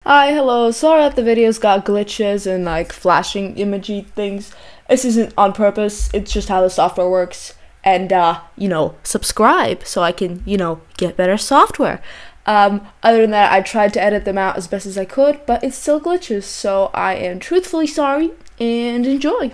Hi, hello. Sorry if the videos got glitches and like flashing imagey things. This isn't on purpose. It's just how the software works. And subscribe so I can, get better software. Other than that, I tried to edit them out as best as I could, but it still glitches. So I am truthfully sorry and enjoy.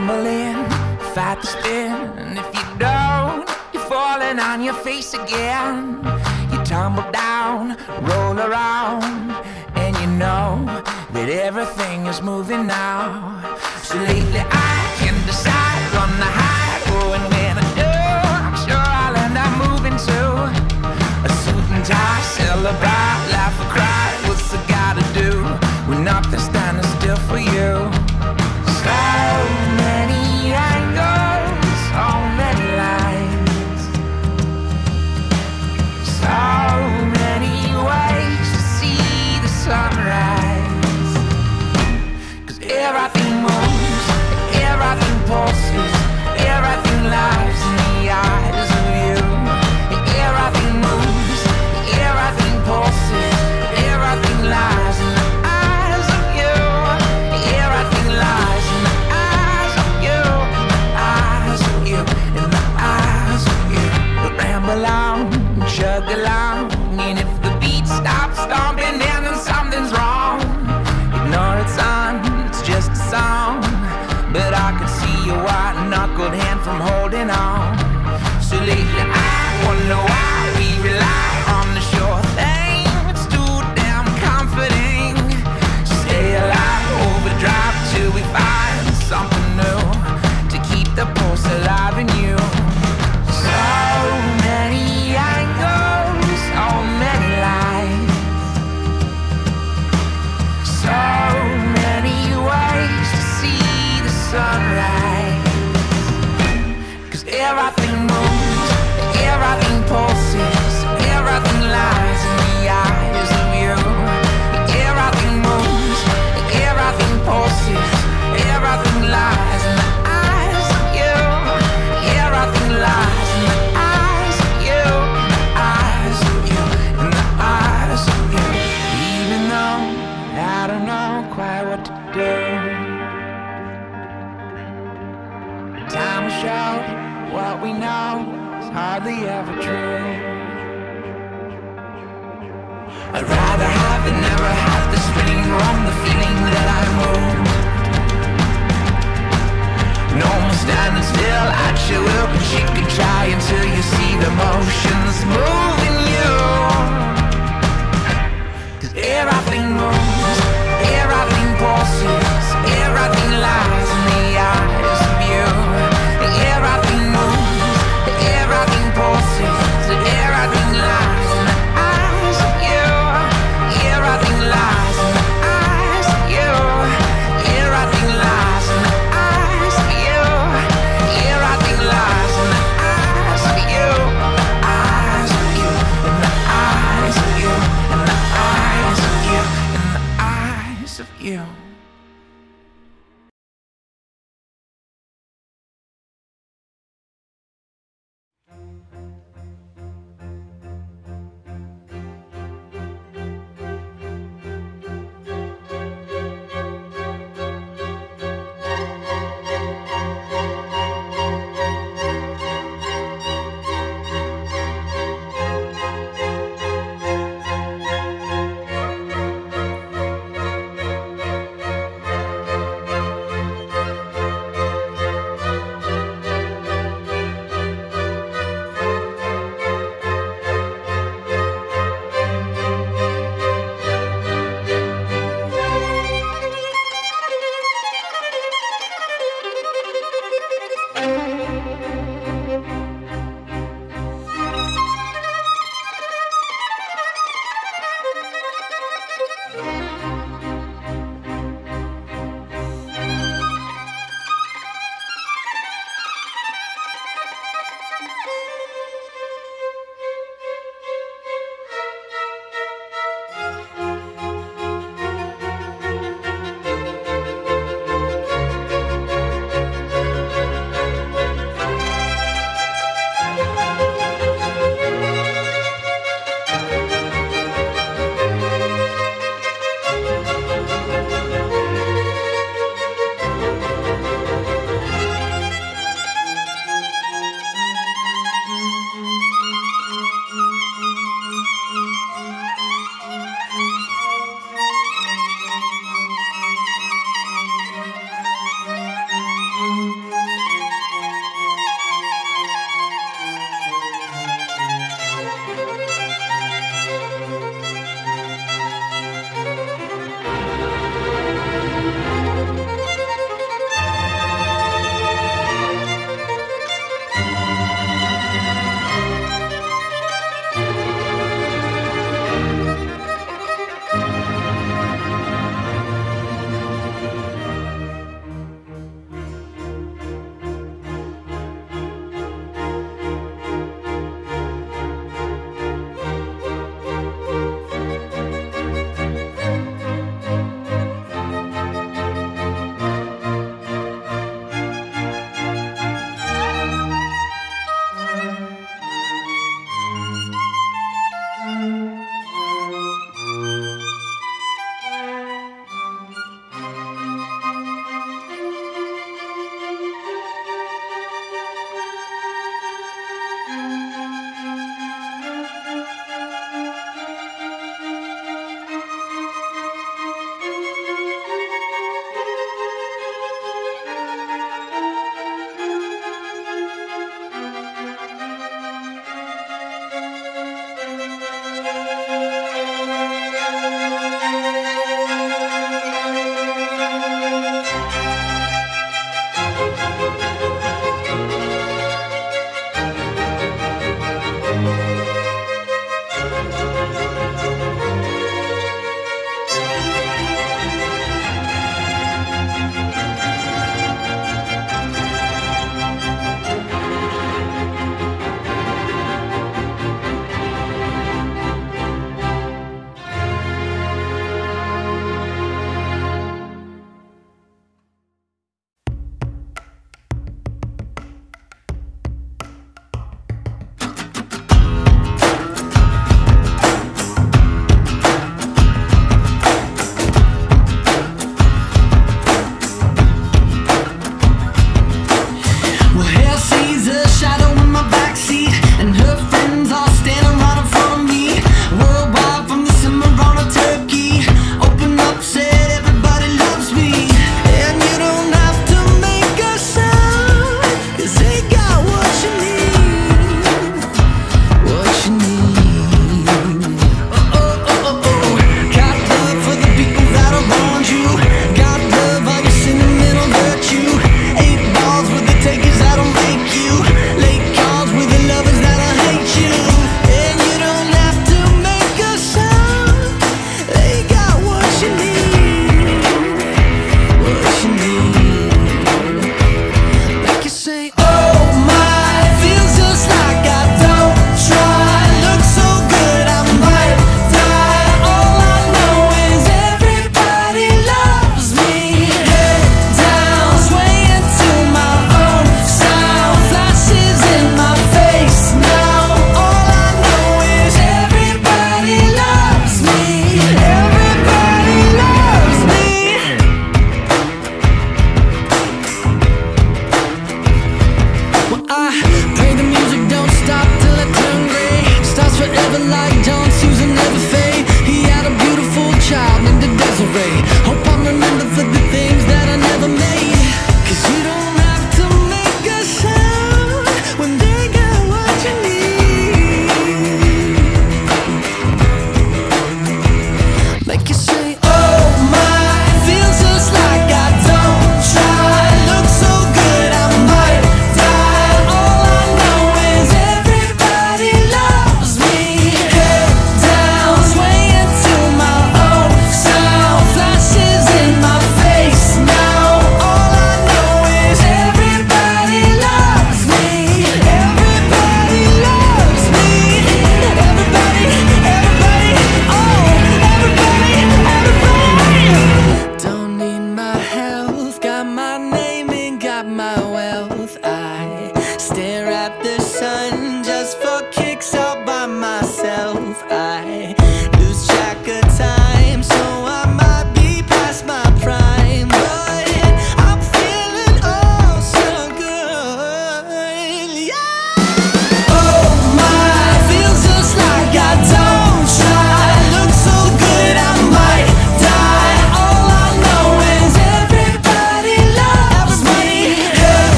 stumbling, fight the spin, and if you don't, you're falling on your face again. You tumble down, roll around, and you know that everything is moving now. So lately I can decide on the high, oh, and when I do, I'm sure I'll end up moving to a suit and tie, celebrate, laugh or cry. What's I gotta do when nothing's standing still for you? So many angles, so many lights, so many ways to see the sunrise. 'Cause everything moves, everything pulses, everything lies in the eyes of you. Everything moves, everything pulses, everything lies in the eyes of you. Everything lies in the eyes of you, eyes of you, in the eyes of you. But ramble on, chug along, and if the beat stops stomping, then something's wrong. Ignore it's on, it's just a song, but I could see your white-knuckled hand from holding on. So lately I wonder why we rely on the sure thing. It's too damn comforting. Stay alive, overdrive till we find something new to keep the pulse alive in you. So many angles, so many lights, so many ways to see the sunrise. 'Cause everything moves, everything pulses, everything lies in the eyes of you. Everything moves, everything pulses, everything lies in the eyes of you. Everything lies in the eyes of you, eyes of you, in the eyes of you. Even though I don't know quite what to do, time will show what we know is hardly ever true. I'd rather have than never have the spinning wrong, the feeling that I moved. No more standing still at your will, but you can try until you see the motions moving you. 'Cause everything moves, everything pulses, everything lies in the eyes of you. Everything moves, everything pulses, everything lies in the eyes of you. Everything lies in the eyes of you. Everything lies in the eyes of you. Everything lies in the eyes of you. Eyes of you, in the eyes of you, in the eyes of you, in the eyes of you.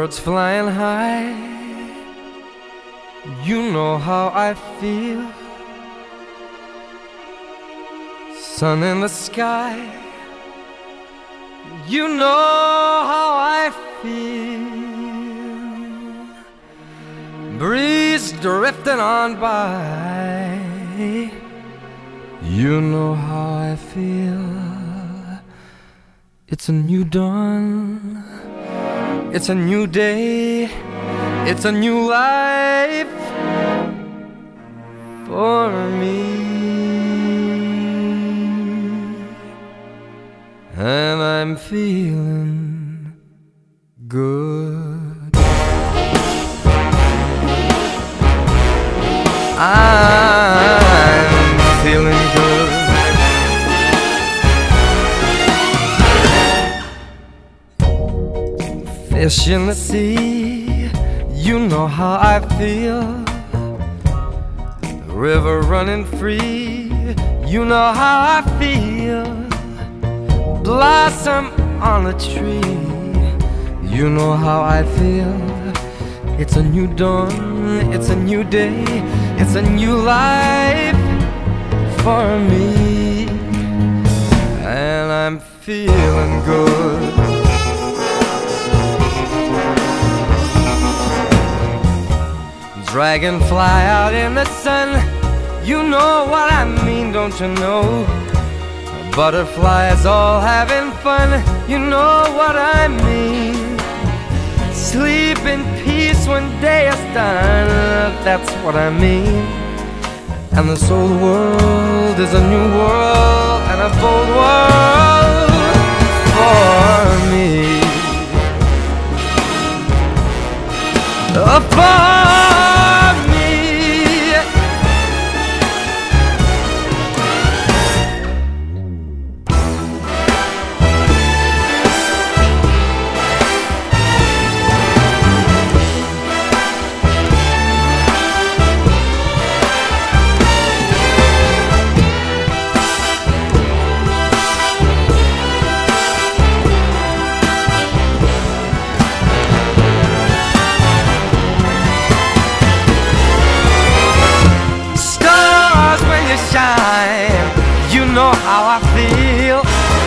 birds flying high. You know how I feel. Sun in the sky. You know how I feel. Breeze drifting on by. You know how I feel. It's a new dawn. It's a new day. It's a new life for me. And I'm feeling good. I'm feeling good. Fish in the sea, you know how I feel. River running free, you know how I feel. Blossom on a tree, you know how I feel. It's a new dawn, it's a new day, it's a new life for me. And I'm feeling good. Dragonfly out in the sun, you know what I mean, don't you know? Butterflies all having fun, you know what I mean. Sleep in peace when day is done, that's what I mean. And this old world is a new world and a bold world for me. For me. You know how I feel.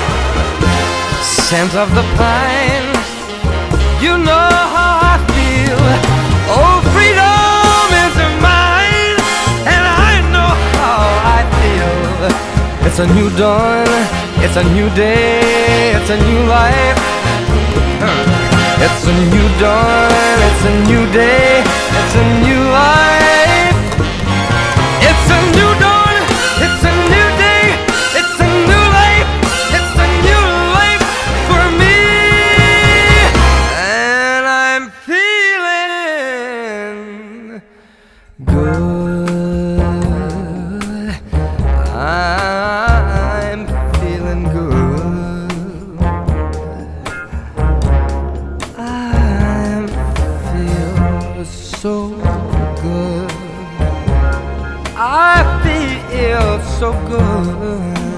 Scent of the pine, you know how I feel. Oh, freedom is mine, and I know how I feel. It's a new dawn, it's a new day, it's a new life. It's a new dawn, it's a new day, it's a new life. It's a new dawn, it's a new day, it's a new life, it's a new life for me. And I'm feeling good. I'm feeling good. I feel so good. I feel so good.